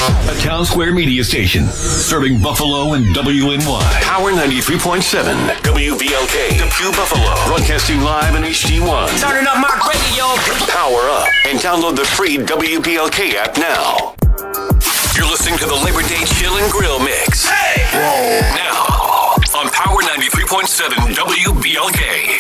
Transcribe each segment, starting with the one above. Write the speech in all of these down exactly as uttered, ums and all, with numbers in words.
A Town Square media station serving Buffalo and W N Y. Power ninety-three point seven, W B L K, Depew, Buffalo. Broadcasting live in H D one. Turning up my radio. Power up and download the free W B L K app now. You're listening to the Labor Day Chill and Grill Mix. Hey! Whoa. Now on Power ninety-three point seven W B L K.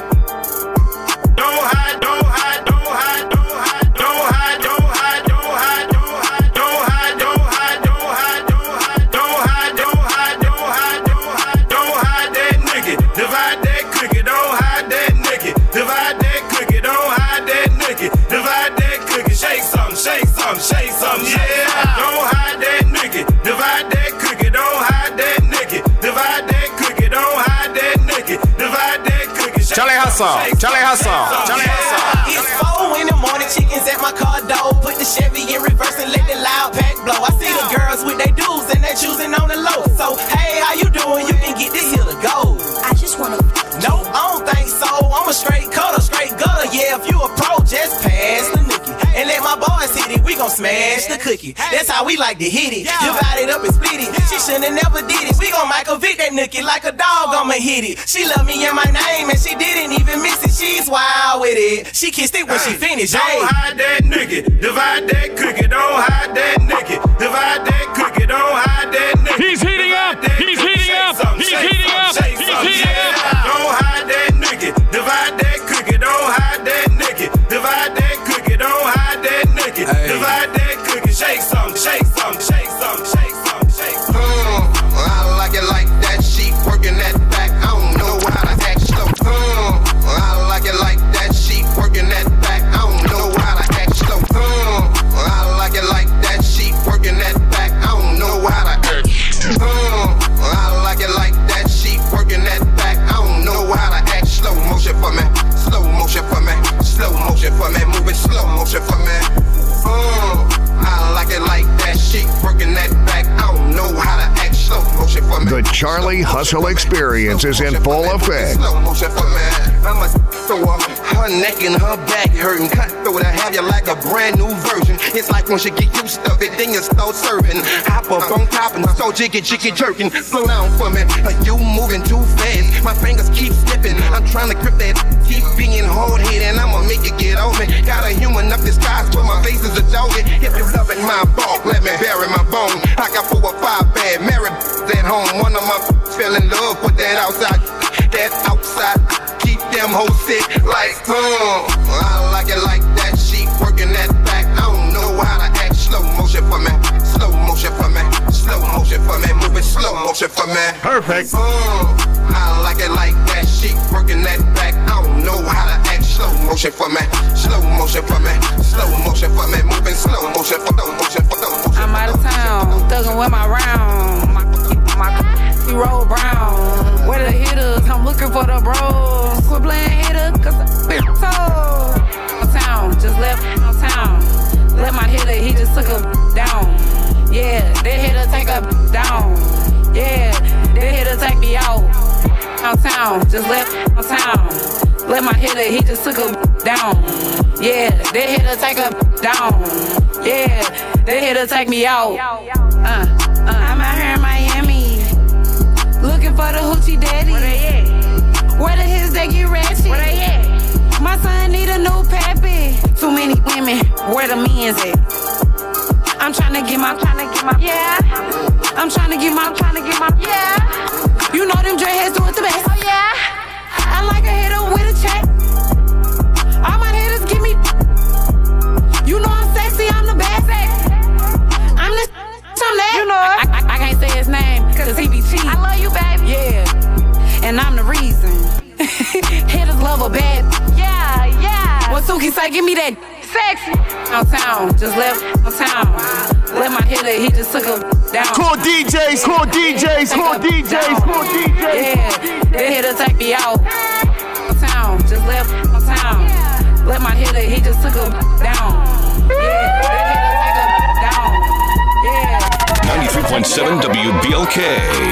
Don't hide, don't hide, don't hide, don't hide, don't hide, don't hide, don't hide, don't hide, don't hide, don't hide, don't hide, don't hide, don't hide, don't hide, don't hide, don't hide, don't hide that nigga. Divide that cookie, don't hide that nigga. Divide that cookie, don't hide that nigga. Divide that cookie, shake some, shake some, shake some, yeah. Don't hide that nigga. Divide that cookie, don't hide that nigga. Divide that cookie, don't hide that nigga. Divide that cookie, shake Charlie Hustle, Charlie Hustle, Charlie Hustle. It's four in the morning, chickens at my car door. Put the Chevy in reverse and let the loud pack blow. I see the girls with their dudes and they choosing on the low. So, hey, how you doing? You can get this here to go. I just wanna. No, I don't think so. I'm a straight cutter, straight gutter. Yeah, if you a pro, just pass the nookie. And let my boys hit it, we gon' smash the cookie. That's how we like to hit it. Divide it up and split it. She shoulda never did it. We gon' Michael Vick that nookie like a dog, I'ma hit it. She love me and my name and she didn't even miss it. She's wild with it. She kissed it when she finished. Don't Hey. hide that nigga. Divide that cookie. Don't hide that nigga. Divide that cookie. Don't hide that nigga. He's heating up. He's heating up. He's heating up. He's heating up. Don't hide that nigga. Divide that cookie. Don't hide that nigga. Divide that cookie. Don't hide that nigga. Divide that cookie. Shake some. Shake some. Shake some. Shake some. Shake some. Mm, I like it like that. She working that back. I don't know how to act slow. Mm, I like it like that. She working that back. I don't know how to act slow. Mm, I like it like that. She working that back. I don't know how to act. Mm, I like it like that. She working that back. I don't know how to act. Slow motion for me. Slow motion for me. Slow motion for me. Moving slow motion for me. Mm, I like it like that. She working that back. I don't know how to act. Slow motion for me. The Charlie Hustle Experience is in full effect. Slow motion for me. I'm a throw her, her neck and her back hurting. Cut through to have you like a brand new version. It's like once you get used to it, then you start serving. Hop up on top and so jiggy jiggy jerking. Slow down for me. You moving too fast. My fingers keep slipping. I'm trying to grip that. Keep being hard headed. I'ma make it get on me. Got a human up disguise, but my face is a dog. If you loving my bulk, let me bury my bone. I got four or five bad married at home. One of my fell in love, put that outside. That outside, keep them hoes sick like, hmm. I like it like that. She working that back. I don't know how to act. Slow motion for me. Slow motion for me. Slow motion for me. Moving slow motion for me. Perfect. Hmm. I like it like that. She working that back. I don't know how to act. Slow motion for me. Slow motion for me. Slow motion for me. Moving slow motion for slow motion for slow motion. I'm out of town, thuggin' with my round. My, my he roll brown. Where the hitters? I'm looking for the bros. Quit playing hitter, cause I been told. On town, just left on town. Let my hitter, he just took her down. Yeah, that hitter take her down. Yeah, that hitter take me out. On town, just left on town. Let my hitter, he just took her down. Yeah, that hitter take her down. Yeah, that hitter take me out. Uh, uh, I'm out here in Miami, looking for the hoochie daddy. Where they at? Where the hitters they get ratchet? Where they at? My son need a new pappy. Too many women, where the men's at? I'm trying to get my, trying to get my, yeah. I'm trying to get my, trying to get my, yeah. You know them dreadheads do it the best. Oh yeah. I like a hitter with a check. All my hitters give me. You know I'm sexy, I'm the best. I'm the. I'm that. You know it. I, I, I can't say his name cause he be cheating. I love you, baby. Yeah. And I'm the reason. Hitters love a bad. Yeah, yeah. What Suki say? Give me that sexy. On town, just left on town. Let my hitter, he just took her down. Cool D Js, cool D Js, cool D Js, cool D Js. Yeah, that hitter take me out. On town, just left on town. Let my hitter, he just took her down. Yeah, that hitter take her down. Yeah. ninety-three point seven W B L K.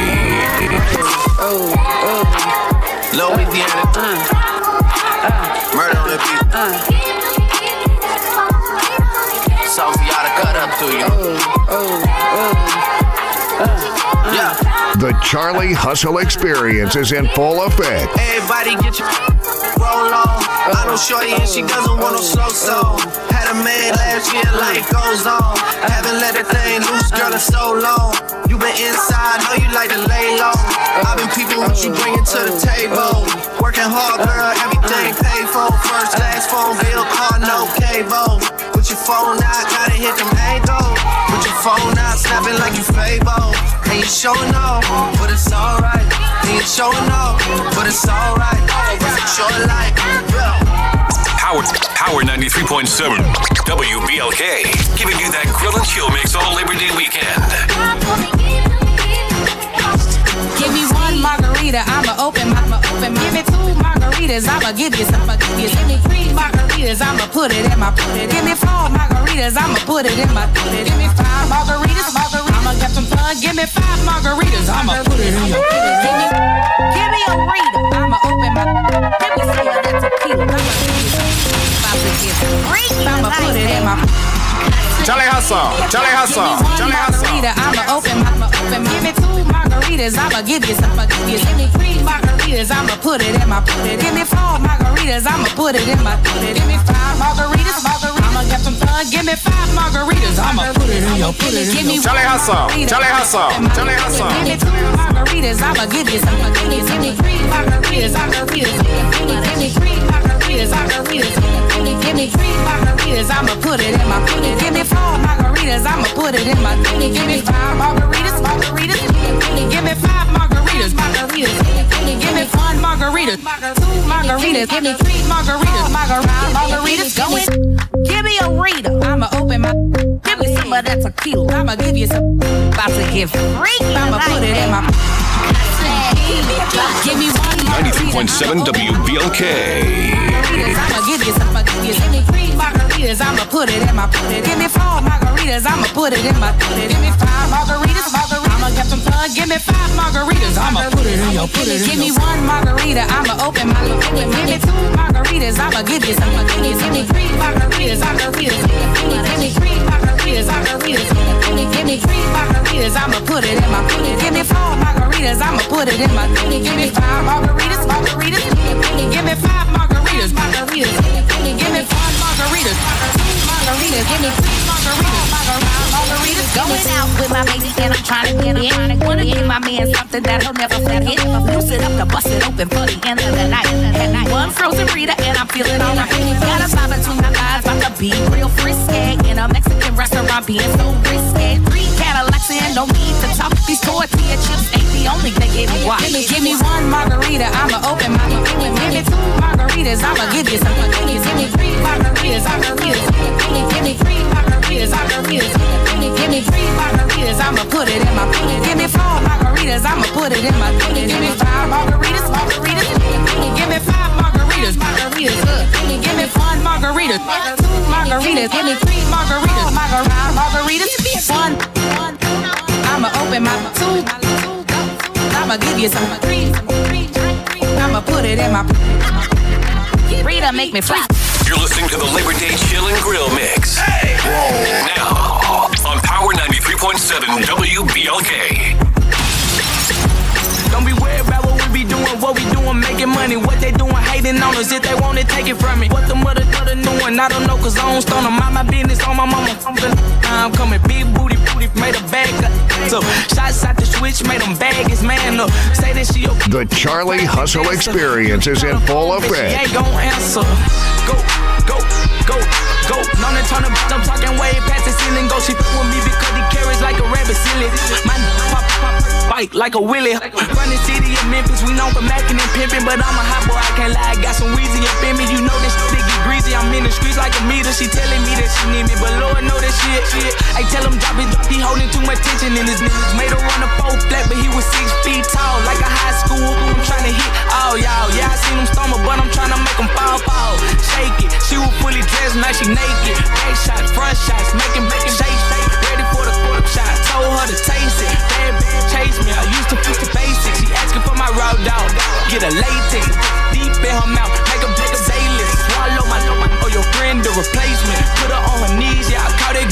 Oh, oh. Louisiana. Uh, uh, Murder on the beat. uh. something for y'all to cut up to you. Oh, oh, oh. Yeah. The Charlie Hustle Experience is in full effect. Everybody get your roll on. I know shorty and she doesn't want no slow song. Had a man last year, life goes on. Haven't let that thing loose, girl, in so long. You been inside, know you like to lay low. I've been peeping what you bringing to the table. Working hard, girl, everything paid for. First class phone bill, car, no cable. Put your phone out, gotta hit them angles. Put your phone out, snapping like you Fable. And you showing off, but it's alright. And you showing off, but it's alright. It's your life, yeah. Power, Power ninety-three point seven W B L K, giving you that grill and chill mix all Labor Day weekend. Give me one margarita, I'ma open, I'ma open. Give me two margaritas, I'ma give you some, I'ma give you. Give me three margaritas, I'ma put it in my, put it. Give me four margaritas, I'ma put it in my, put it. Give me five margaritas, margaritas, I'ma get some fun. Give me five margaritas, I'ma put it in your, put it. Give me, give me a Rita, I'ma open my, give me some of that tequila, I'ma give you some, I'ma put it in my. Charlie Hustle, Charlie Hustle, Charlie Hustle. I'ma open, I'ma open. Give me two margaritas, I'ma give you some, I'ma give you. Give me three margaritas, I'ma put it in my, put it. Give me four margaritas, I'ma put it in my, put it. Give me five margaritas, margaritas, I'ma get some fun. Give me five margaritas, I'ma put it in your, put it. Give me Charlie Hustle, Charlie Hustle, Charlie Hustle. Give me two margaritas, I'ma give you some, I'ma give you. Give me three margaritas, margaritas. Give me, give me three margaritas, margaritas. Give me, give me three margaritas, I'ma put it in my, put it. Give me four margaritas, I'ma put it in my. Give me, give me five margaritas, margaritas. Give me five margaritas, margaritas. Give me one margarita, two margaritas. Give me three margaritas, margaritas, margaritas. Going. Give me a Rita, I'ma open my. Give me some of that tequila, I'ma give you some. About to give free, I'ma put it in my. Give me one ninety-three point seven W B L K. I'ma give you some, I'ma give you. Give me three margaritas, I'ma put it in my, put it. Give me four margaritas, I'ma put it in my, put it. Give me five margaritas, margaritas, I'ma get some fun. Give me five margaritas, I'ma put it in your, put it. Give me one margarita, I'ma open my, give me two margaritas, I'ma give you some, I'ma give you. Give me three margaritas, margaritas. Give me three margaritas, margaritas. Give me, give me three margaritas, I'ma put it in my, put it. Give me four margaritas, I'ma put it in my. Give me five margaritas, margaritas. Give me five margaritas, margaritas. Give me one margaritas, two margaritas. Give me three margaritas, margaritas. Going out with my baby and I'm trying to get in. Wanna give my man something that he'll never forget. Loose it up to bust it open for the end of the night. Had one frozen Rita and I'm feeling alright. Got a vibe between my lives, about to be real frisky. In a Mexican restaurant being so risky. Three Cadillacs and no need to talk. These tortilla chips ain't the only thing getting washed. Give me, give me one margarita, I'ma open my. Give me two margaritas, I'ma give you some. Give me, give me three margaritas, margaritas. Give me, give me three margaritas, margaritas. Give me, give me three margaritas, I'ma put it in my. Give me four margaritas, I'ma put it in my. Give me five margaritas, margaritas. Give me five margaritas, margaritas. Give me one margarita, two margaritas. Give me three margaritas, margaritas, margaritas. One, one. I'ma open my two. I'ma give you some three. I'ma put it in my. Rita make me fly. You're listening to the Labor Day Chill and Grill Mix. Hey! Now, on Power ninety-three point seven W B L K. Don't be worried about what we be doing, what we doing, making money. What they doing, hating on us. If they want it, take it from me. What the mother, mother doing, I don't know, cause I don't stone them. Mind my business on my mama. I'm coming, big booty, booty, made a bag up. So, shots out the switch, made them bag his man up. Say that she okay. The Charlie Hustle Experience is in full She effect. ain't gon' answer. Go, go, go, go. Known to turn about, I'm talking way past the ceiling. Go, she f with me because he carries like a rabbit silly. My pop, pop, bike like a willy. Run the city of Memphis, we known for macking and pimping. But I'm a hot boy, I can't lie. I got some Weezy up in me. You know this shit get greasy. I'm in the streets like a meter. She telling me that she need me, but Lord know that shit, shit. I tell him drop it, drop. He holding too much tension in his niggas. Made her run a four flat, but he was six feet tall, like a high school. I'm trying to hit all y'all. Yeah, I seen him stumble, but I'm trying to make him fall, fall. Shake it. She was fully dressed, now she naked. Back shots, front shots, making, making shake, shake. Ready for the quarter shot. Told her to taste it. Bad bitch chase me. I used to push the basics. She asking for my raw dog. Get a latex deep in her mouth. Make her take a daily. Swallow my, my or your friend to replace me. Put her on her knees. Yeah, I caught it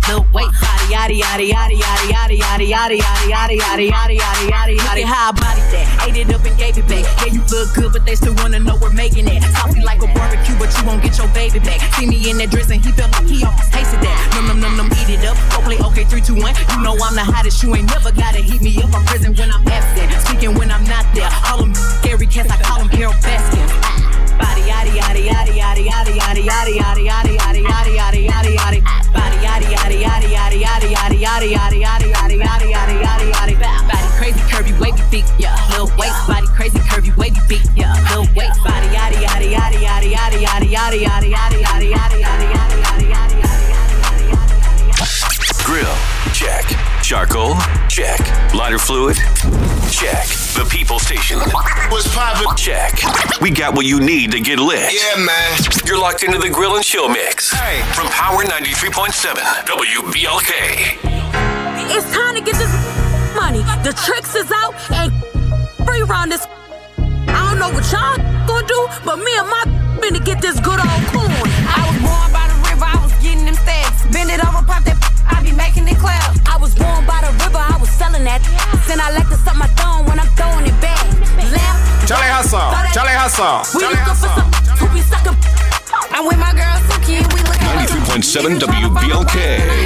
Little weight body, yaddy yaddy yaddy yaddy yaddy yaddy yaddy yaddy yaddy yaddy yaddy yaddy yaddy yaddy. How I body that, ate it up and gave it back. Yeah, you look good, but they still wanna know we're making it. Saucy like a barbecue, but you won't get your baby back. See me in that dress and he felt like he almost tasted that. Num num num num, eat it up. Go play okay, three, two, one. You know I'm the hottest. You ain't never gotta heat me up. I'm present when I'm absent, speaking when I'm not there. All them scary cats, I call them Carol Baskins. Body yaddy yaddy yaddy yaddy yaddy yaddy yaddy yaddy yaddy yaddy yaddy yaddy yaddy yaddy. Body yaddy yaddy yaddy yaddy yaddy yaddy yaddy yaddy yaddy yaddy yaddy yaddy yaddy yaddy. Body crazy curvy wavy beak, yeah. Little waist body crazy curvy wavy beak, yeah. Little waist body yaddy yaddy yaddy yaddy yaddy yaddy yaddy yaddy yaddy yaddy yaddy yaddy yaddy yaddy yaddy. Grill, check. Charcoal, check. Lighter fluid, check. The People Station. What's poppin'? Check. We got what you need to get lit. Yeah, man. You're locked into the Grill and Chill Mix. Hey. From Power ninety-three point seven W B L K. It's time to get this money. The tricks is out and free round this. I don't know what y'all gonna do, but me and my finna get this good old coin. I was born by the river, I was getting them stacks. Bend it over, pop that, I be making it clap. I was born by the river, I was selling that. Then I like to suck my thumb when I'm throwing it back. Left, Charlie Hustle, Charlie Hustle, we Charlie looking for Hustle. some who be sucking. I'm with my girl Suki, we looking for ninety-three point seven W B L K.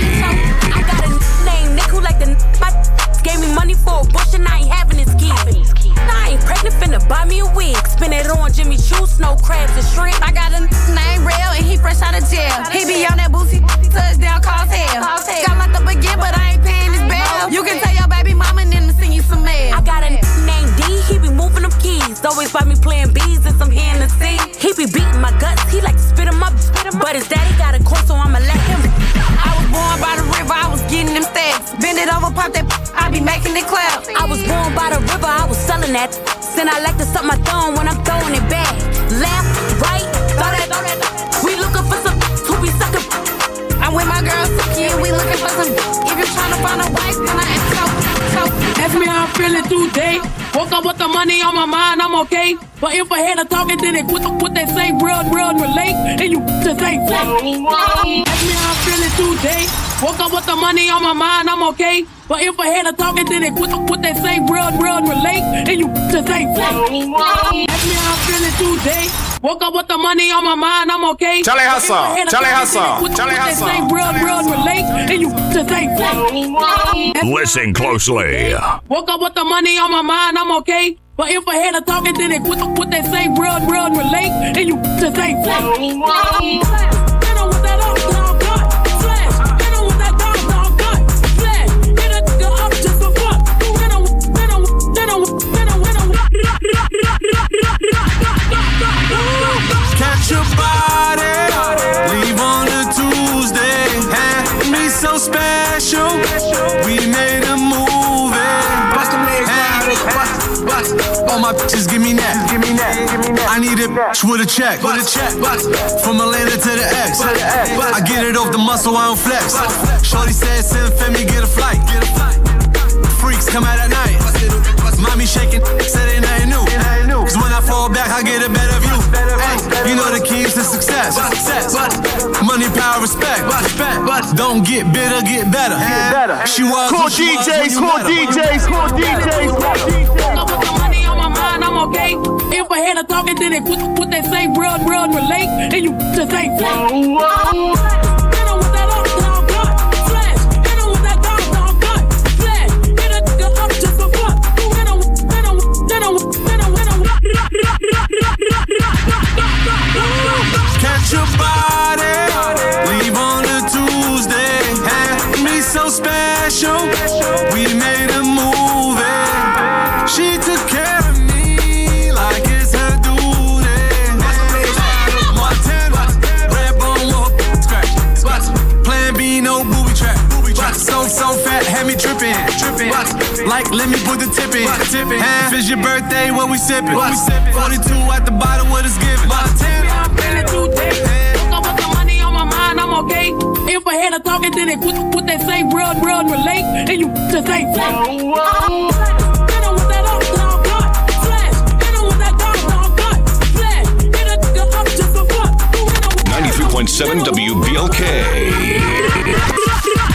I got a name, Nick, who like the my gave me money for a bush and I ain't having his kid. I ain't pregnant, finna buy me a wig. Spin it on Jimmy Choo, snow crabs and shrimp. I got a name real and he fresh out of jail. He be on that booty, touchdown, cause hell. Got locked up again, but I ain't paying his bail. You can tell your baby mama and then send you some mail. I got a name D, he be moving them keys. Always by me playing bees and some Hennessy. He be beating my guts, he like to spit him up. But his daddy got a course, so I'ma let him. I was born by the river, I was getting them stacks. Bend it over, pop that, I be making it clap. I was born by the river, I was selling that. Then I like to suck my thumb when I'm throwing it back. Left, right, throw that, throw that. We looking for some who be sucking. I'm with my girl Suki, we looking for some. If you're trying to find a wife, then I ask so, so. Ask me how I'm feeling today. Woke up with the money on my mind, I'm okay. But if I had a talking, then it put, put that same real, real relate. And you just ain't play. Ask me how I'm feeling today. Woke up with the money on my mind, I'm okay. But if I had a talking, then it put, put that same real, real relate. And you just ain't play. Ask me how I'm feeling today. Woke up with the money on my mind, I'm okay. Charlie Hustle, Charlie Hustle, Charlie Hustle. Same real, real relate. And you just ain't play. Listen closely. Woke up with the money on my mind, I'm okay. But if I had a talking, then it put, put that same real, real relate. And you just ain't play. Hit 'em with that up, dog, gut. Flash. Hit 'em with that dog, dog, gut. Flash. Hit a nigga up just a fuck. Hit 'em, hit 'em, hit 'em, hit 'em, hit 'em. Catch your body, leave on a Tuesday. Had me so special, we made a movie. Bust them legs, bust, bust. All my bitches give me that, give me that, give me that. I need it with a check, with a check. From Atlanta to the X, I get it off the muscle, I don't flex. Shorty said, send Femi, get a flight, get a flight. Freaks come out at night. Mommy shaking, said ain't nothing new. Cause when I fall back, I get a better view. Ay, you know the keys to success. Money, power, respect. Don't get bitter, get better. She was Cool D Js, cool D Js, cool D Js. Woke up with the money on my mind, I'm okay. If I had a talking, then it put, put that same real, real relate. And you just ain't play. Hit 'em with that up, dog, gut. Flash. Hit 'em with that dog, dog, gut. Flash. Hit a nigga up just a fuck. Hit 'em, hit 'em, hit 'em, hit 'em, hit 'em. Catch your body, leave on a Tuesday. Had me so special, we made a movie. She took care of me like it's her duty. Montana, red bone, whoop, scratch. Plan B, no booby trap. So, so fat, had me tripping, tripping. Like, let me put the tip in. If it's your birthday, what we sipping? forty-two at the bottom, what it's giving. Montana, I'm feeling today. Woke up with the money on my mind, I'm okay. If I had a talking, then it put, put that same real, real relate. And you just ain't play. Hit 'em with that up, dog, gut. Flash. Hit 'em with that dog, dog, gut. Flash. Hit a nigga up just a fuck. ninety-three point seven W B L K.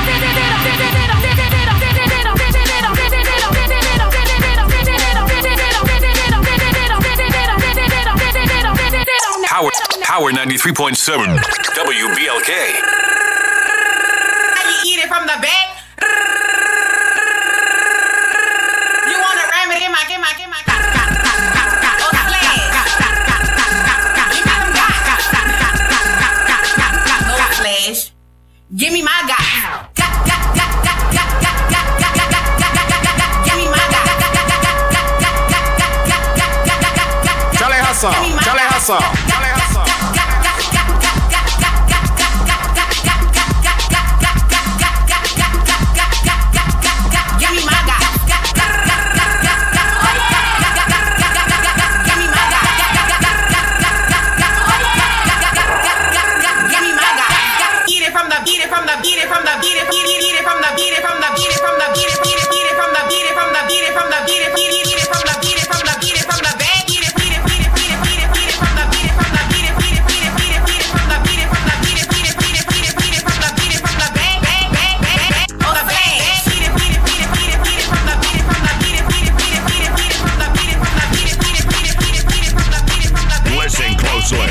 Power, Power ninety-three point seven W B L K. How you eat it from the back? You wanna ram it in my, in my, in my. Give me my guy. Give me my guy. Charlie Hustle. Charlie Hustle. Charlie Hustle. Give me my guy. Listen closely.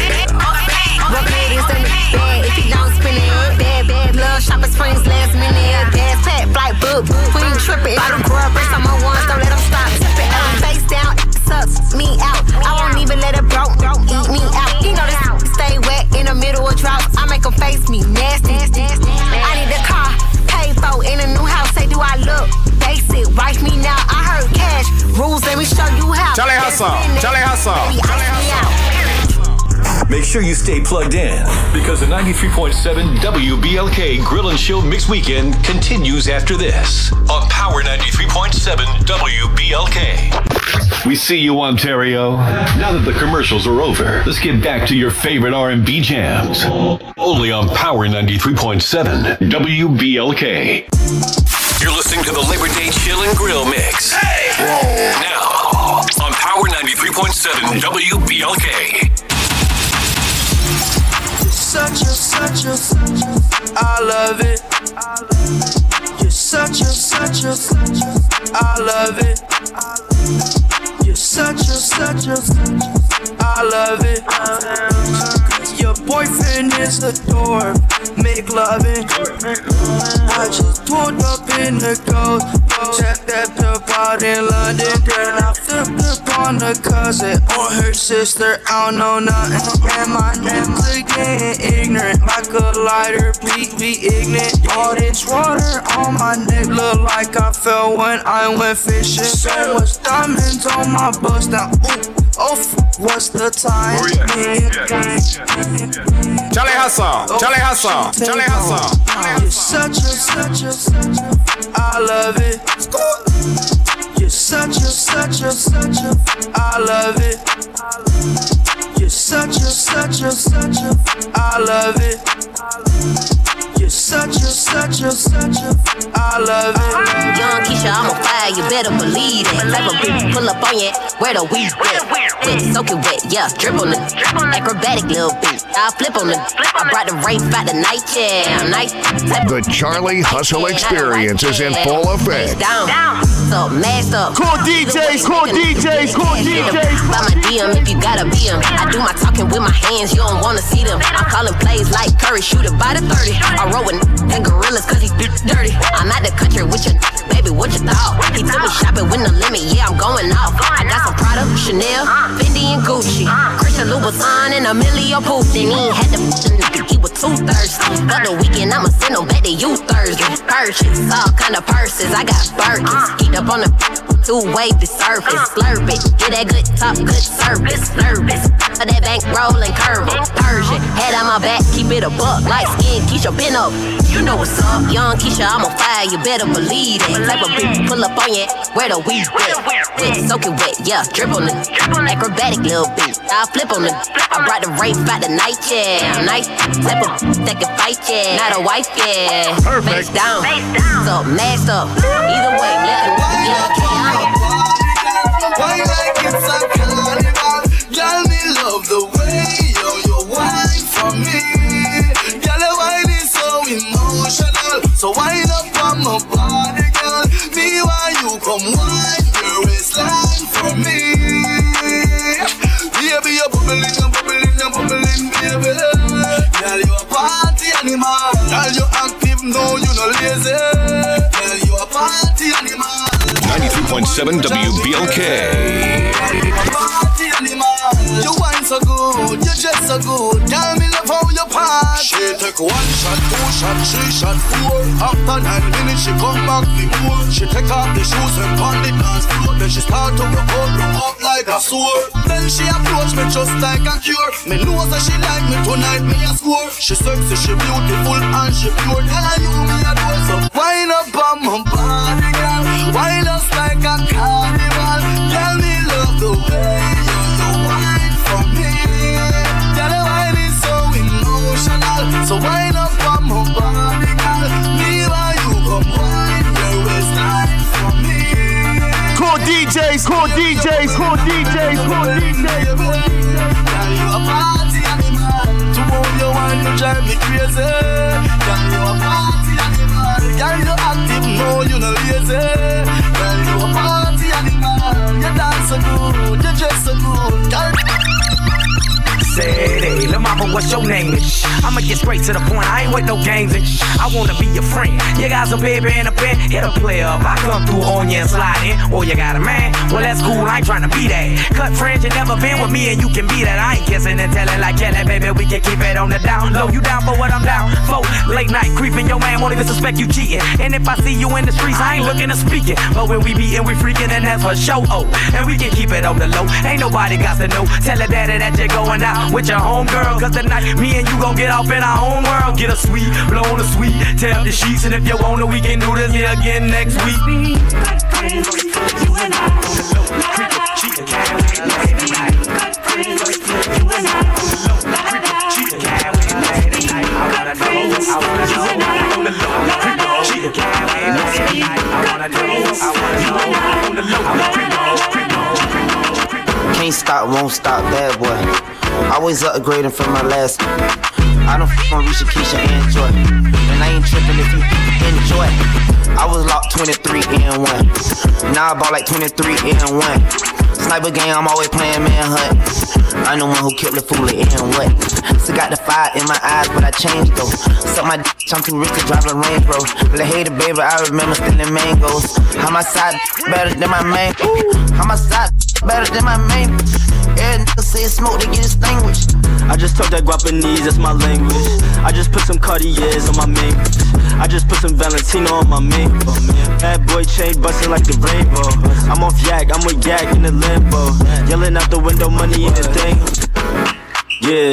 Shoppers, friends, last minute, gas pack, flight book. We ain't tripping. Bottle grub, rest on my ones, don't let them stop. Tipping up, face down, sucks me out. I won't even let it broke, eat me out. You know this stay wet in the middle of drought. I make them face me nasty. I need a car, pay for in a new house. Say, do I look basic? Wife me now. I heard cash rules. Let me show you how. Charlie Hustle. Charlie Hustle. Charlie Hustle. Make sure you stay plugged in because the ninety-three point seven W B L K Grill and Chill Mix Weekend continues after this on Power ninety-three point seven W B L K. We see you, Ontario. Now that the commercials are over, let's get back to your favorite R and B jams. Only on Power ninety-three point seven W B L K. You're listening to the Labor Day Chill and Grill Mix. Hey! Now on Power ninety-three point seven W B L K. Such a, such a, I love it. You're such a, such a, I love it. You're such a, such a, I love it. Your boyfriend is a dork, make loving. I just pulled up in the ghost, checked at the bar in London. Then I flipped up on a cousin or her sister, I don't know nothing. And my niggas getting ignorant, like a lighter, please be ignorant. All this water on my neck look like I fell when I went fishing. So much diamonds on my bust now, ooh. Oh, what's the time? Oh, yeah. Charlie Hustle, Charlie Hustle, Charlie Hustle. You're such a, such a, such a, I love it. You're such a, such a, such a, I love it. You're such a, such a, such a, I love it. You're such a, such a, such a, I love it. Young Keisha, I'm on fire, you better believe it. Type of bitch pull up on you, where the weed wet. Wet, soak it wet, yeah, drip on the acrobatic little beat. I flip on the, I brought the rape out the night, yeah, I'm nice. The Charlie Hustle Experience is in full effect. Down, down, so mashed up. Cool D Js, cool D Js, cool D Js. By my D M if you gotta be him. I do my talking with my hands, you don't wanna see them. I'm calling plays like Curry, shoot it by the thirty. I roll with and gorillas cause he dirty. I'm out the country with your baby, what you thought? He took me shopping with no limit, yeah, I'm going off. I got some Prada, Chanel, Fendi and Gucci, Christian Louboutin and Emilio Pucci. He ain't had to he was too thirsty. But the weekend I'ma send him back to you Thursday. Purchase, all kind of purses, I got Birkins. Heat up on the two-way the surface, slurp it, get that good top, good service, service. For that bank roll and curve it, Persian, head on my back, keep it hit a buck. Light skin, Keisha, been up. You know what's up. Young Keisha, I'm on fire, you better believe it. Type of bitch pull up on you, where the weed wet. Wet, soak it wet, yeah, drip on it. Acrobatic little bitch, I flip on it. I brought the rape out the night, yeah. Nice type of that can fight, yeah. Not a wife, yeah. Face down, so masked up. Either way, let it yeah, okay, why like it's a carnival? Girl, me love the way you, you wine for me. Girl, the wine is so emotional. So wine up on my body, girl. Me, why you come wine your waistline for me? Baby, you're bubbling, you're bubbling, you're bubbling, baby. Girl, you a party animal. Girl, you active, no, you no lazy. Girl, you a party animal. ninety-three point seven W B L K. You wine so good, you dress so good. Tell me love how you party. She take one shot, two shot, three shot, four. After nine minutes she come back the more. She take off the shoes and pound the dance floor. Then she start to rock out, rock up like a sword. Then she approach me just like a cure. Me know that she like me tonight, me a score. She sexy, she beautiful and she pure. Tell her you me a door, so wine up on my body, girl. Wine us like a carnival. Tell me love the way you, you wine for me. Tell the wine is so emotional. So wine up on my body, girl. Me while you come wine your waistline for me. Cool D Js, cool D Js, cool D Js, cool D Js. Girl, you a party animal. To move your wine, you drive me crazy. Girl, you a party animal. Girl, you active, no, you no lazy. Girl, you a party animal. You dance so good, you dress so good. Girl. Said, hey, lil' mama, what's your name? I'ma get straight to the point, I ain't with no games and I wanna be your friend. You got some baby in a pen, hit a play up. I come through on you and slide in. Or you got a man, well that's cool, I ain't tryna be that. Cut friends, you never been with me and you can be that. I ain't kissing and telling like Kelly, baby, we can keep it on the down low. You down for what I'm down for? Late night creeping, your man won't even suspect you cheating. And if I see you in the streets, I ain't looking to speak it. But when we beatin', we freaking and that's for show. Oh, and we can keep it on the low. Ain't nobody got to know. Tell her daddy that you're going out with your homegirl. Cause tonight, me and you gon' get off in our own world. Get a sweet, blow on a sweet, tear up the sheets. And if you want it, we can do this here again next week. You and I, cheating, can't stop, won't stop, bad boy. Always upgrading from my last. I don't f on Risha, Keisha, and Joy. And I ain't tripping if you enjoy. I was locked twenty-three and one. Now I bought like twenty-three and one. Sniper game, I'm always playing manhunt. I'm the one who killed the fool and what? Still got the fire in my eyes, but I changed though. Suck my d, I'm too rich to drive a Range Rover. But I hated baby, I remember stealing mangoes. How my side better than my main? How my side better than my main? Every nigga say smoke, they get extinguished. I just talk that Guapanese, that's my language. I just put some Cartiers on my main. I just put some Valentino on my main. Bad boy chain bustin' like the rainbow. I'm off yak, I'm with yak in the limbo. Yelling out the window, money in the thing. Yeah,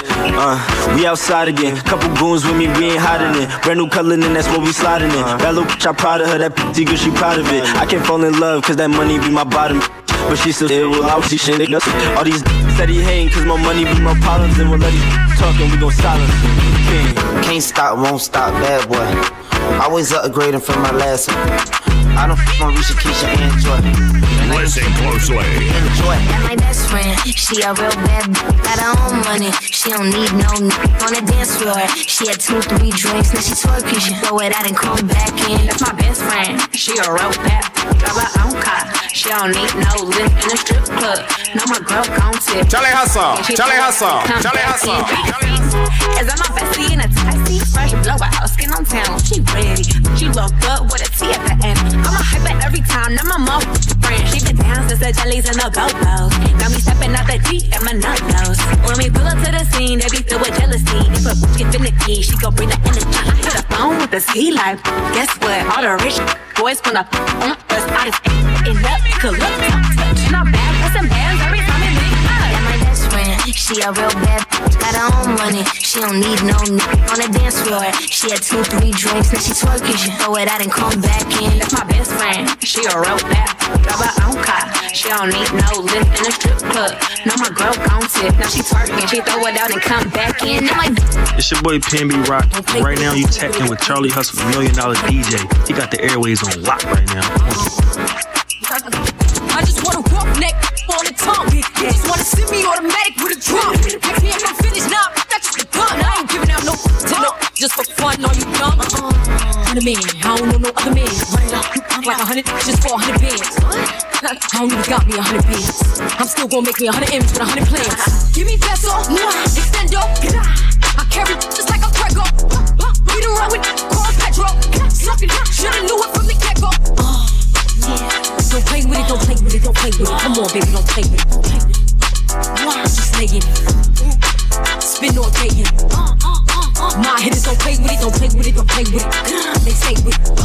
uh, we outside again. Couple goons with me, we ain't hiding it. Brand new color, and that's what we sliding in. That little bitch, I proud of her, that p***y girl, she proud of it. I can't fall in love, cause that money be my bottom. But she still ill, well, I see shit, all these said he hating, cause my money be my problems. And we'll let these talk and we gon' silence him. Can't stop, won't stop, bad boy. Always upgrading from my last one. I don't f on Risha, Keisha, and Joy. Listen closely. Enjoy. Got my best friend, she a real bad b- got her own money. She don't need no n- on the dance floor. She had two, three drinks, now she twerking. She throw it out and come back in. That's my best friend, she a real bad b- got her own car. She don't need no lift in a strip club. No, my girl gon' tip. Charlie Hustle, Charlie Hustle, Charlie Hustle. Is that my bestie in a taxi? Fresh blowout, skin on town, she ready. She look good with a T at the end. I'm a hype it every time, now my mom friend. She been down since the jellies and the go-go's. Now we stepping out the G and my nut goes. When we pull up to the scene, they be filled with jealousy. If a bitch get finicky, she gon' bring the energy. I hit the phone with the ski life. Guess what? All the rich boys gonna on us out of and up, could look, touch, not bad, pressing bands every time it leave. Got my best friend, she a real bad b- got her own money. She don't need no nigga on the dance floor. She had two, three drinks, now she twerking. She throw it out and come back in. That's my best friend. She a real bad, got her own car. She don't need no lift in a strip club. No, my girl gon' tip. Now she twerking. She throw it out and come back in. I'm like, it's your boy P N B Rock. Right now you tapped in with Charlie Hustle, the Million Dollar D J. He got the airways on lock right now. I just want a rough neck on the tongue. You just wanna see me automatic with a drum. Ask me if I'm finished now, that's just the gun. I ain't giving out no to no, just for fun. Are you dumb? Uh-uh. Hundred man, I don't know no other man. Run it up like a hundred, just for a hundred bands. I don't even got me a hundred bands. I'm still gonna make me a hundred M's with a hundred plans. Give me peso, extendo. I carry just like a Prego. We the run with Carl Pedro. Something shoulda knew it from the get-go. Uh, yeah. Don't play with it, don't play with it, don't play with it. Come on, baby, don't play with it. Don't play with it. Wow, just laying it. Spin all day in it. My hitters don't play with it, don't play with it, don't play with it. They stay with it.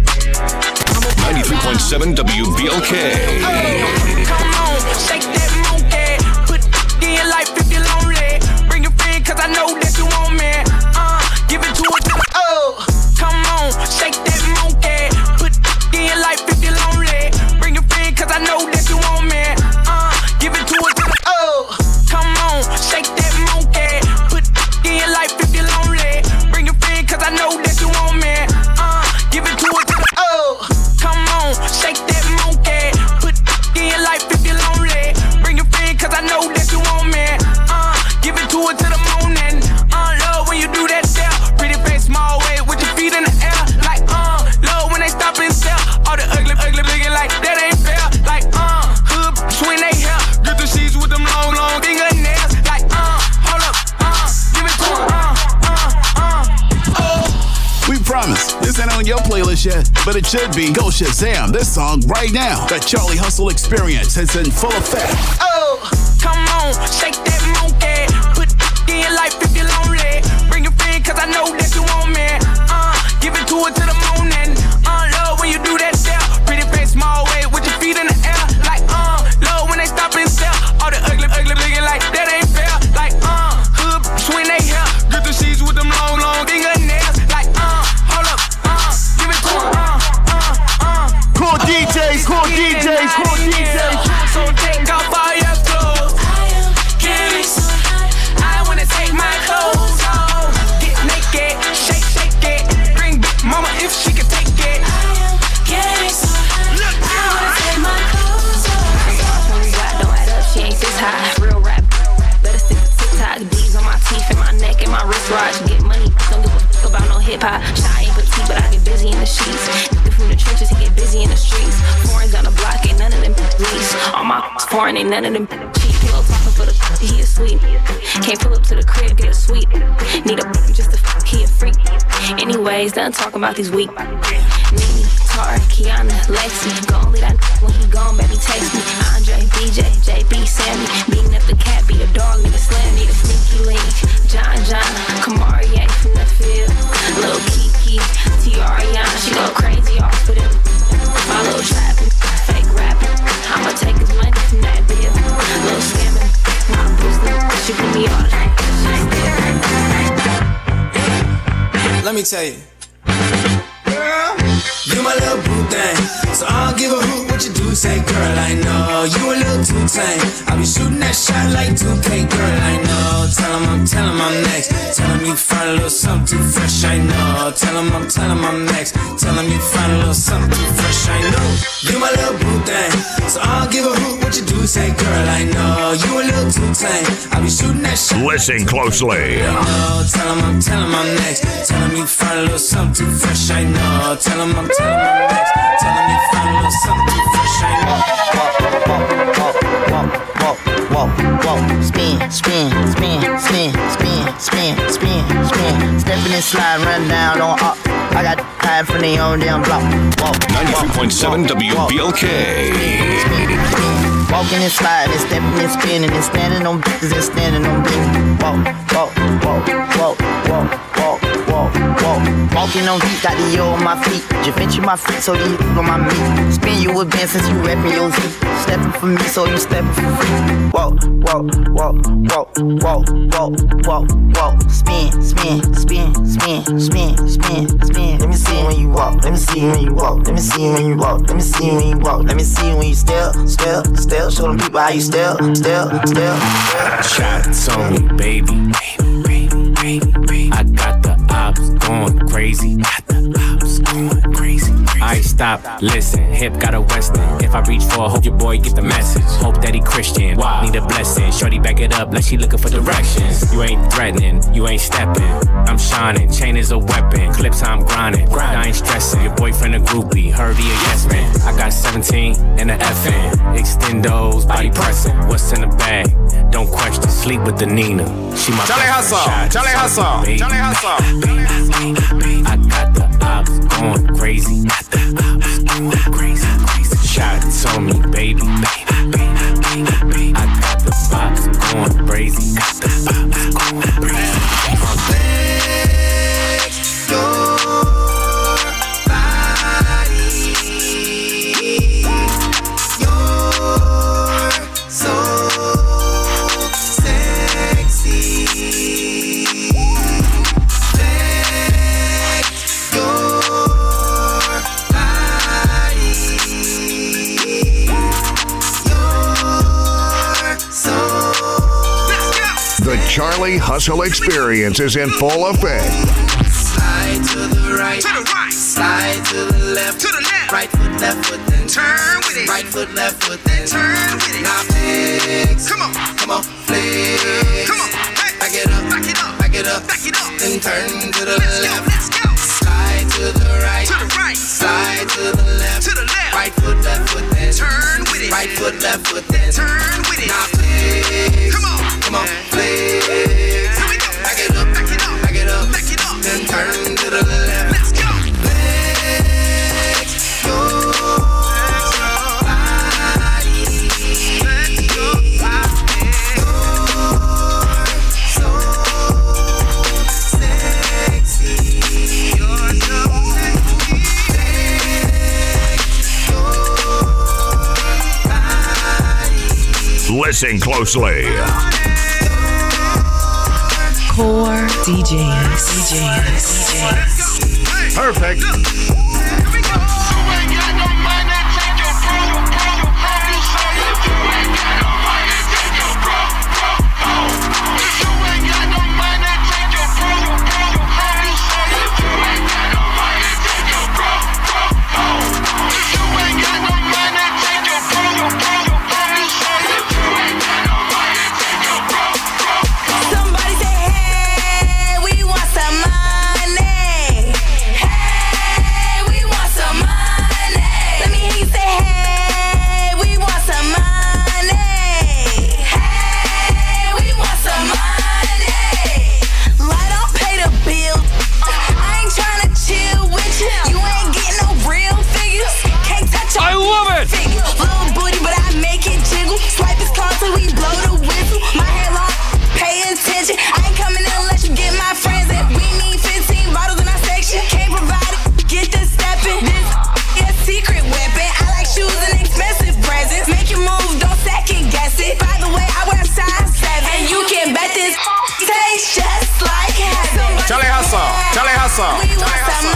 ninety-three point seven W B L K. Come on, shake that monkey. Put in your life if you're lonely. Bring your friend, cause I know that you want me. Uh, give it to it to the oh. Come on, shake that monkey. Put in your life if you're lonely. Bring your friend, cause I know that you want me. Uh, give it to it to the oh. Come on, shake that monkey. Put in your life if you're lonely. Bring your friend, cause I know that you want me. Uh, give it to it to the oh. Come on, shake that monkey. Put in your life if you're lonely. Bring your friend, cause I know that you want me. Uh, give it to it to the morning. Uh, love when you do that there. Pretty face, small way with your feet in the air. Like, uh, love when they stop and stare. All the ugly, ugly looking like that ain't fair. Like, uh, hood between they hair. Get the sheets with them long, long fingernails. Like, uh, hold up, uh, give it to her, uh, uh, uh, oh. We promise, this ain't on your playlist yet, but it should be. Go Shazam this song right now. The Charlie Hustle experience is in full effect. Oh, come on, shake that monkey. Put in your life if you're lonely. Bring your friend, cause I know that you want me. Uh, give it to it to the morning. Uh, love when you do that there. Pretty face, small way with your feet in the air. Like, uh, love when they stop and stare. All the ugly, ugly looking like that ain't fair. Like, uh, hood between they hair. Get the sheets with them long, long fingernails. Like, uh, hold up, uh, give it to her, uh, uh, uh. Cool D Js, cool D Js, cool D Js. So take off all your clothes. I am getting so hot. I wanna take my clothes off. Get naked, shake, shake it. Bring back mama if she can take it. I am getting so hot. I wanna take my clothes off. When we got don't add up, she ain't this high. Real rap, better stick to TikTok. Beads on my teeth and my neck and my wristwatch. Get money, don't give a fuck about no hip hop. Shy ain't petite, but I get busy in the sheets. Nigga from the trenches, he get busy in the streets. Foreigns on the block, ain't none of them lease. All my foreign, ain't none of them cheap. Pillow talking for the he a sweet. Can't pull up to the crib, get a sweet. Need a just a he a freak. Anyways, done talking about these weak. Nene, Tar, Kiana, Lexi. Gon' leave that when he gone, baby, text me. Andre, B J, J B, Sammy. Beating up the cat, be a dog, nigga, slam. Need a sneaky link. John, John, Kamari, ain't from the field. Lil' Kiki, Tiariana, she go crazy off of them. My little trapping, fake rapping. I'ma take his money from that deal. Little scamming, my boosting. She put me on. Let me tell you. Girl, you my little boo thing. So I don't give a hoot what you do. Say, girl, I know you a little too tame. I be shooting that shot like two K, girl, I know. Tell him I'm, tell him I'm next. Tell him you find a little something too fresh, I know. Tell him I'm, tell him I'm next. Tell him you find a little something too fresh, I know. You my little boo thing. So I don't give a hoot what you do. Say, girl, I know you a little too tame. I be shooting that shot. Listen closely. I know. Tell him I'm, tell him I'm next. Tell him you find a little something too fresh, I know. Tell him I'm, tell him I'm next. Tell him you find a little something too fresh, I know. Walk, walk, walk, spin, spin, spin, spin, spin, spin, spin, spin. Stepping and slide, run down on up. I got time from the own damn block. Walk, ninety-three point seven W B L K. Walking and sliding, and stepping and spinning, and standing on bitches and standing on business. Walk, walk, walk, walk, walk, walk, walk, walk. Walking Smoking on heat, got the yo on my feet. Javinci my feet, so you on my meat. Spin you a bin since you rapping your Z. Stepping for me, so you stepping for free. Walk, walk, walk, walk, walk, walk, walk, walk. Spin, spin, spin, spin, spin, spin, spin. Let me see when you walk. Let me see when you walk. Let me see when you walk. Let me see when you walk. Let me see when you step, step, step. Show them people how you step, step, step. Shots on me, baby. Baby, baby, baby. I got the ops going crazy. Got the ops going crazy. I stop, listen, hip got a western. If I reach for a hope your boy get the message. Hope that he Christian, wow. Need a blessing. Shorty back it up like she looking for directions. You ain't threatening, you ain't stepping. I'm shining, chain is a weapon. Clips I'm grinding, I ain't stressing. Your boyfriend a groupie, heard he a yes man. I got seventeen and an F N. Extendos, body pressing. What's in the bag? Don't question, sleep with the Nina. She my Charlie Hustle, Charlie Hustle, Charlie Hustle. I got the ops going crazy. Got the ops going crazy, crazy. Shots on me, baby. I got the pops going crazy. Got the pops going crazy. Your body, you're so sexy. Let your body, you're so. The Charlie Hustle Experience is in full effect. Slide to the right, to the right. Slide to the left, to the left. Right foot, left foot, then turn with it. Right foot, left foot, then turn with it. Now flex, come on, come on, flex. Come on, hey. Back it up, back it up, back it up, back it up. Then turn to the let's left. Go, let's go. Slide to the right, to the right. Slide to the left, to the left. Right foot, left foot, then turn with it. Right foot, left foot, then turn with it. Now flex, come on, come on, flex. Here we go. Back it up, back it up, back it up, back it up. Then turn to the left. Let's go. Flex your body. Flex your body. You're so sexy. You're so sexy. Flex your body. Listen closely. Core D Js. D Js. Perfect. Charlie Hustle, Charlie Hustle, Charlie Hustle.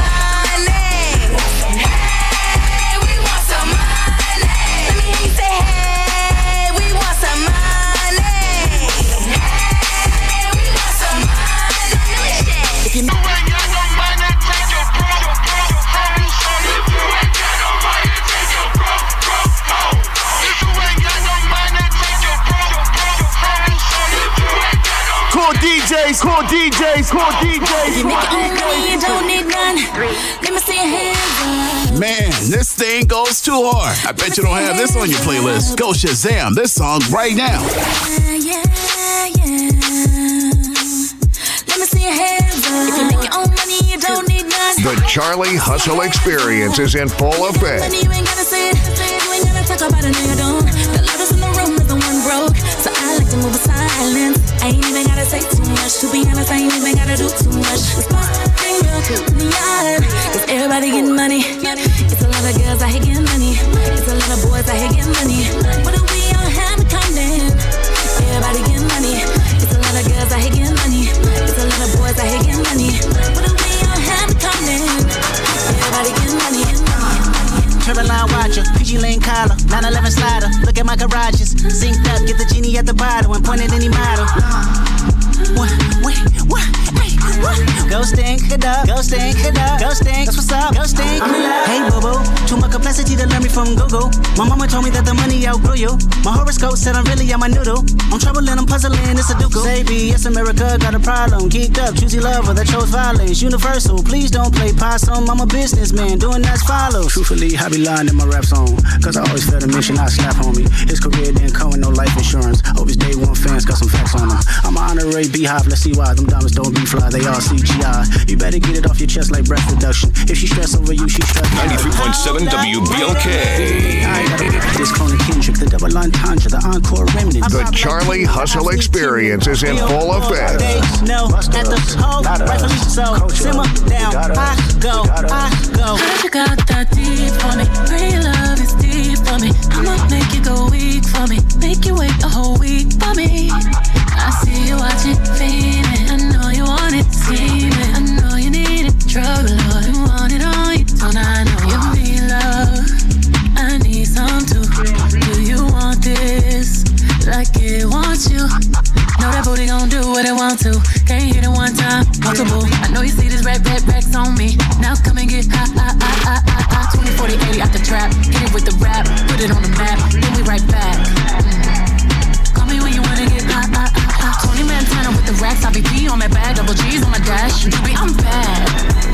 Core D Js, core D Js, core D Js. You make your own money, you don't need none. Let me see your hands up. Man, this thing goes too hard. I bet you don't have this on your playlist. Go Shazam this song right now. Yeah, yeah, yeah. Let me see your hands up. If you make your own money, you don't need none. The Charlie Hustle Experience is in full effect. Money, you ain't gotta say it. You ain't gotta talk about it, no, you don't. The loudest in the room is the one broke. So I like to move in silence. I ain't even gotta say too much. To be honest, I ain't even gotta do too much. It's my thing real quick in the yard. Everybody getting money. It's a lot of girls out here getting money. It's a lot of boys out here getting money. But we all have to come in. Everybody getting money. It's a lot of girls out here getting money. It's a lot of boys out here getting money. But we all have to come in. Everybody getting money. Trevor line watcher, P G Lane collar, nine eleven slider. Look at my garages, synced up, get the genie at the bottle and point at any model. What, what, what, hey, what? Go stink it up, go stink it up, go stink. That's what's up, go stink. Hey boo boo, too much complexity to learn me from Google. My mama told me that the money outgrew you. My horoscope said I'm really on my noodle. I'm troubling, I'm puzzling, it's a duke. Say B, yes America got a problem. Geeked up, choosy lover that chose violence. Universal, please don't play possum. I'm a businessman, doing as follows. Truthfully, I be lying in my rap song, cause I always felt a mission I slap on me. His career didn't come with no life insurance. Hope his day one fans got some facts on him. I'm an honorary beehive, let's see why. Them diamonds don't be fly, they all C G I. You better get it off your chest like breath reduction. If she stress over you, she stress. ninety-three point seven W B L K. I got this Conan Kendrick, the double entendre, the encore remnant. The Charlie Hustle Experience is in full effect. No, at the hole, rightfully so. Simmer down, I go, I go. Heard you got that deep for me. Real love is deep for me. I'ma make you go weak for me. Make you wait a whole week for me. I see you watching, feeling. I know you want it, steaming. I know you need it, drug lord. You want it all, you don't. I know you need love. I need some too. Do you want this like it wants you? Know that booty gon' do what it want to. Can't hit it one time, multiple. I know you see this red, red, racks on me. Now come and get high, high, high, high, high, high. twenty, forty, eighty out the trap. Hit it with the rap, put it on the map. Then we right back. Mm. Call me when you wanna get high, high, high, high. twenty man Montana with the racks. I B P on my bag, double G's on my dash. Baby, I'm bad.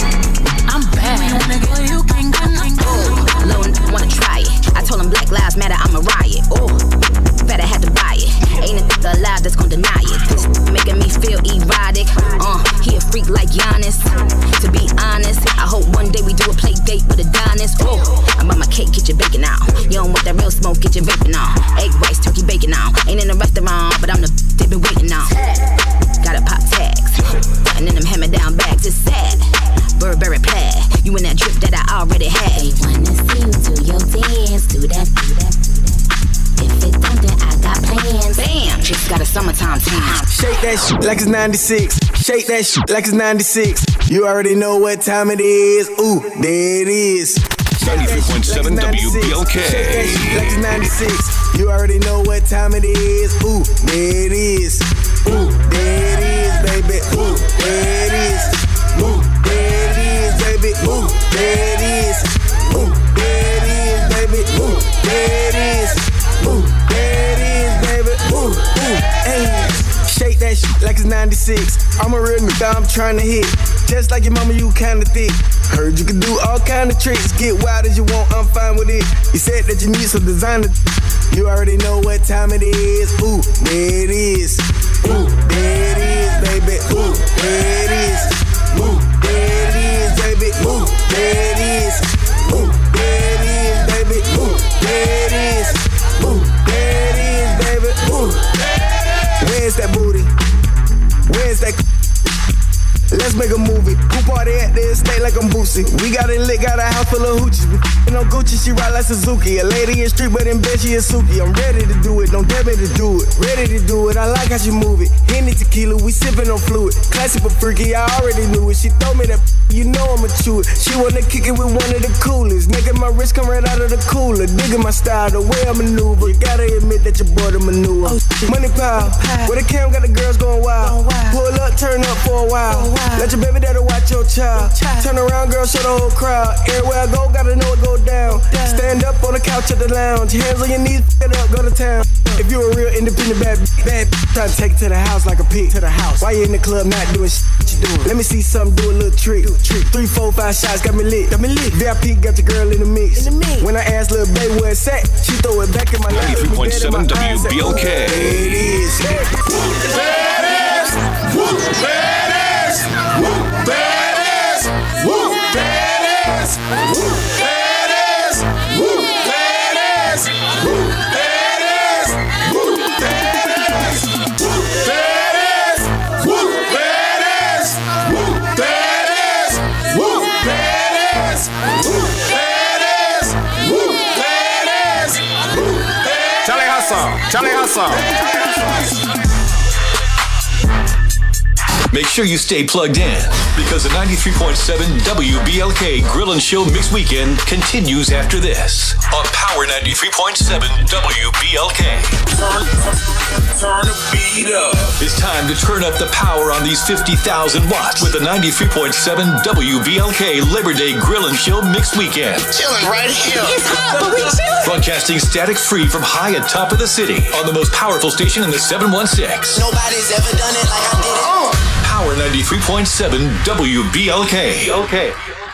I'm bad. You wanna go, you can go. Oh, low n- wanna try it. I told him Black Lives Matter, I'm a riot. Oh, better had to buy it. Ain't a nigga alive that's gonna deny it. This making me feel erotic. Uh, he a freak like Giannis. To be honest, I hope one day we do a play date with Adonis. Oh, I'm on my cake, get your bacon out. You don't want that real smoke, get your vaping on. Egg whites, turkey bacon on. Ain't in a restaurant, but I'm the they been waiting on. Gotta pop tags, and then them hammer down bags. It's sad. Burberry plaid, you in that drip that I already had. They wanna see you do your dance, do that, do that, do that. If it don't, then I got plans. Bam, just got a summertime tan. Shake that shit like it's ninety-six. Shake that shit like it's ninety-six. You already know what time it is. Ooh, there it is. ninety-three point seven W B L K. Shake that shit like it's ninety-six. You already know what time it is. Ooh, there it is. Ooh, there it is, baby. Ooh, there it is. Ooh, there it is, baby. Ooh, there it is. Ooh, there it is, baby. Ooh, there it is. Ooh, there it is, baby. Ooh, ooh, hey. Shake that shit like it's ninety-six. I'm a real nigga, I'm trying to hit. Just like your mama, you kinda thick. Heard you can do all kind of tricks. Get wild as you want, I'm fine with it. You said that you need some designer. You already know what time it is. Ooh, there it is. Ooh, there it is, baby. Ooh, there it is. Ooh, there it is, baby. Ooh, there it is. Ooh, there it is, baby. Ooh, there it is. Ooh, there it is, baby. Ooh. Where's that booty? Where's that? Let's make a movie. Who party at the estate like I'm Boosie? We got it lit, got a house full of hoochies. We no Gucci, she ride like Suzuki. A lady in street, but in bed she a Suki. I'm ready to do it, don't dare me to do it. Ready to do it, I like how she move it. Henny tequila, we sippin' on fluid. Classy but freaky, I already knew it. She told me that, you know I'ma chew it. She wanna kick it with one of the coolest. Nigga, my wrist come right out of the cooler. Digging my style, the way I maneuver. You gotta admit that your boy the maneuver. Oh, money pile, where the cam got the girls going wild. Pull up, turn up for a while. Let your baby daddy watch your child. Turn around, girl, show the whole crowd. Everywhere I go, gotta know it go down. Stand up on the couch at the lounge. Hands on your knees, get up, go to town. If you a real independent bad, bad, try to take it to the house like a pig. To the house. Why you in the club not doing shit? What you doing? Let me see something, do a little trick. Do a trick. Three, four, five shots, got me lit. Got me lit. V I P got your girl in the mix. In the mix. When I asked little baby where it's at, she throw it back in my lap. ninety-three point seven W B L K. There it is. There it is. Woo, there it is. Woo, there it is. Woo, there it is. Woo, there it is. Woo, there it is. Woo, there it is. Woo, there it is. Woo, there it is. Woo, there it is. Woo, there it is. Woo, there it is. Hustle. Charlie Hustle. Make sure you stay plugged in because the ninety-three point seven W B L K Grill and Show Mix Weekend continues after this on Power ninety-three point seven W B L K. Turn, turn the beat up. It's time to turn up the power on these fifty thousand watts with the ninety-three point seven W B L K Labor Day Grill and Show Mix Weekend. Chilling right here. It's hot, but we chilling. Broadcasting static free from high atop of the city on the most powerful station in the seven one six. Nobody's ever done it like I did it. Power ninety-three point seven W B L K. Okay.